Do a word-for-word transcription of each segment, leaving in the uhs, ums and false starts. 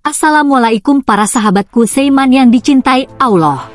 Assalamualaikum para sahabatku seiman yang dicintai Allah.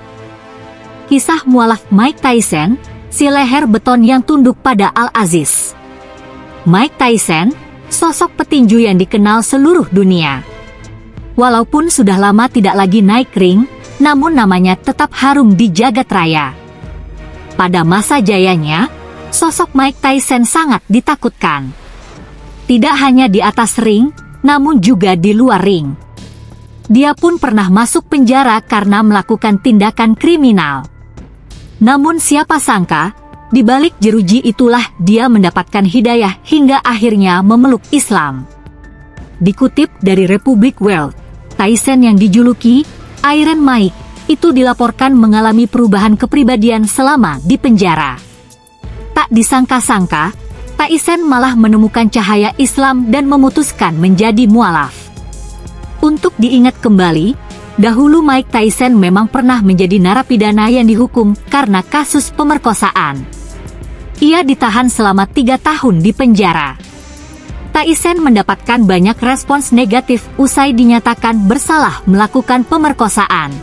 Kisah mualaf Mike Tyson, si leher beton yang tunduk pada Al-Aziz. Mike Tyson, sosok petinju yang dikenal seluruh dunia. Walaupun sudah lama tidak lagi naik ring, namun namanya tetap harum di jagat raya. Pada masa jayanya, sosok Mike Tyson sangat ditakutkan. Tidak hanya di atas ring, namun juga di luar ring. Dia pun pernah masuk penjara karena melakukan tindakan kriminal. Namun siapa sangka, di balik jeruji itulah dia mendapatkan hidayah hingga akhirnya memeluk Islam. Dikutip dari Republic World, Tyson yang dijuluki Iron Mike itu dilaporkan mengalami perubahan kepribadian selama di penjara. Tak disangka-sangka, Tyson malah menemukan cahaya Islam dan memutuskan menjadi mualaf. Untuk diingat kembali, dahulu Mike Tyson memang pernah menjadi narapidana yang dihukum karena kasus pemerkosaan. Ia ditahan selama tiga tahun di penjara. Tyson mendapatkan banyak respons negatif usai dinyatakan bersalah melakukan pemerkosaan.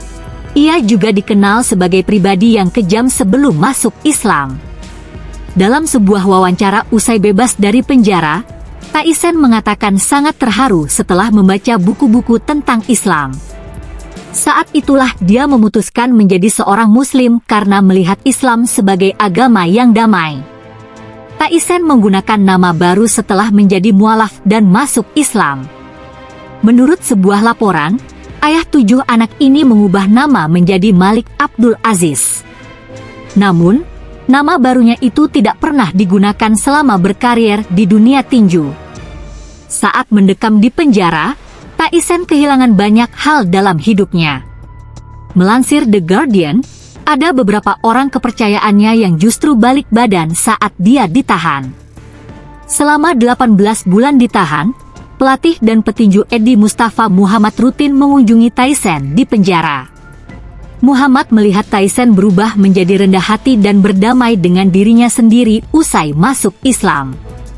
Ia juga dikenal sebagai pribadi yang kejam sebelum masuk Islam. Dalam sebuah wawancara usai bebas dari penjara, Tyson mengatakan sangat terharu setelah membaca buku-buku tentang Islam. Saat itulah dia memutuskan menjadi seorang Muslim karena melihat Islam sebagai agama yang damai. Tyson menggunakan nama baru setelah menjadi mualaf dan masuk Islam. Menurut sebuah laporan, ayah tujuh anak ini mengubah nama menjadi Malik Abdul Aziz. Namun, nama barunya itu tidak pernah digunakan selama berkarir di dunia tinju. Saat mendekam di penjara, Tyson kehilangan banyak hal dalam hidupnya. Melansir The Guardian, ada beberapa orang kepercayaannya yang justru balik badan saat dia ditahan. Selama delapan belas bulan ditahan, pelatih dan petinju Eddie Mustafa Muhammad rutin mengunjungi Tyson di penjara. Muhammad melihat Tyson berubah menjadi rendah hati dan berdamai dengan dirinya sendiri usai masuk Islam.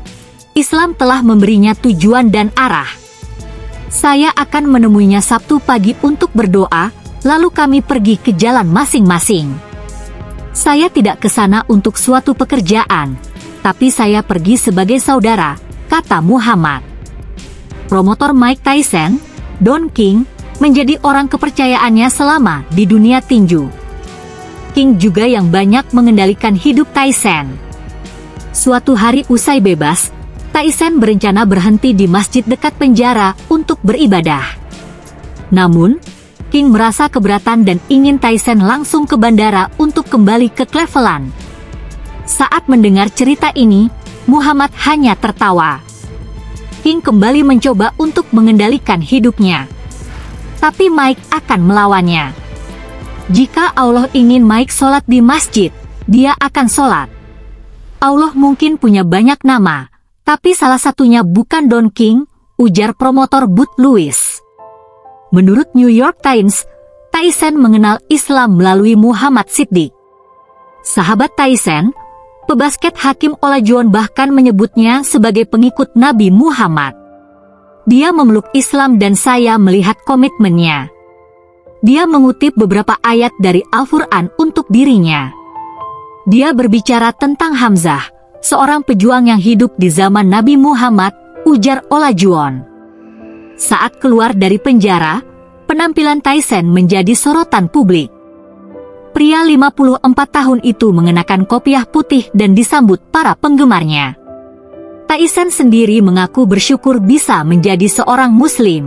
Islam telah memberinya tujuan dan arah. Saya akan menemuinya Sabtu pagi untuk berdoa, lalu kami pergi ke jalan masing-masing. Saya tidak ke sana untuk suatu pekerjaan, tapi saya pergi sebagai saudara, kata Muhammad. Promotor Mike Tyson, Don King, menjadi orang kepercayaannya selama di dunia tinju. King juga yang banyak mengendalikan hidup Tyson. Suatu hari usai bebas, Tyson berencana berhenti di masjid dekat penjara untuk beribadah. Namun, King merasa keberatan dan ingin Tyson langsung ke bandara untuk kembali ke Cleveland. Saat mendengar cerita ini, Muhammad hanya tertawa. King kembali mencoba untuk mengendalikan hidupnya. Tapi Mike akan melawannya. Jika Allah ingin Mike sholat di masjid, dia akan sholat. Allah mungkin punya banyak nama, tapi salah satunya bukan Don King, ujar promotor Bud Lewis. Menurut New York Times, Tyson mengenal Islam melalui Muhammad Siddiq. Sahabat Tyson, pebasket Hakeem Olajuwon bahkan menyebutnya sebagai pengikut Nabi Muhammad. Dia memeluk Islam dan saya melihat komitmennya. Dia mengutip beberapa ayat dari Al-Quran untuk dirinya. Dia berbicara tentang Hamzah, seorang pejuang yang hidup di zaman Nabi Muhammad, ujar Olajuwon. Saat keluar dari penjara, penampilan Tyson menjadi sorotan publik. Pria lima puluh empat tahun itu mengenakan kopiah putih dan disambut para penggemarnya. Tyson sendiri mengaku bersyukur bisa menjadi seorang Muslim.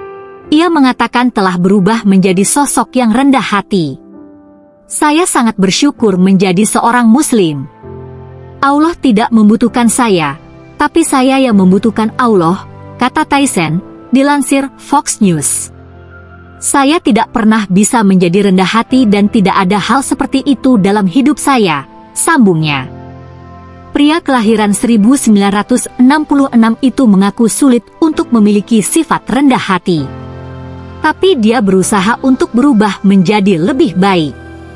Ia mengatakan telah berubah menjadi sosok yang rendah hati. Saya sangat bersyukur menjadi seorang Muslim. Allah tidak membutuhkan saya, tapi saya yang membutuhkan Allah, kata Tyson, dilansir Fox News. Saya tidak pernah bisa menjadi rendah hati dan tidak ada hal seperti itu dalam hidup saya, sambungnya. Pria kelahiran seribu sembilan ratus enam puluh enam itu mengaku sulit untuk memiliki sifat rendah hati. Tapi dia berusaha untuk berubah menjadi lebih baik.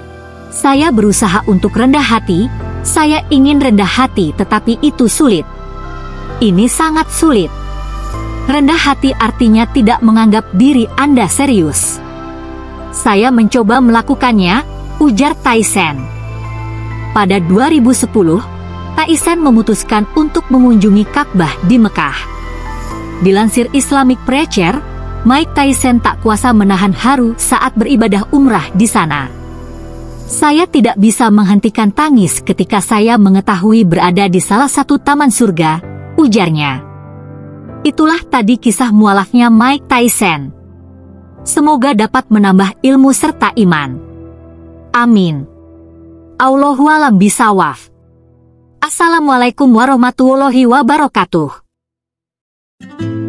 Saya berusaha untuk rendah hati, saya ingin rendah hati tetapi itu sulit. Ini sangat sulit. Rendah hati artinya tidak menganggap diri Anda serius. Saya mencoba melakukannya, ujar Tyson. Pada dua ribu sepuluh, Tyson memutuskan untuk mengunjungi Ka'bah di Mekah. Dilansir Islamic Preacher, Mike Tyson tak kuasa menahan haru saat beribadah umrah di sana. Saya tidak bisa menghentikan tangis ketika saya mengetahui berada di salah satu taman surga, ujarnya. Itulah tadi kisah mualafnya Mike Tyson. Semoga dapat menambah ilmu serta iman. Amin. Allahualam bisawab. Assalamualaikum warahmatullahi wabarakatuh.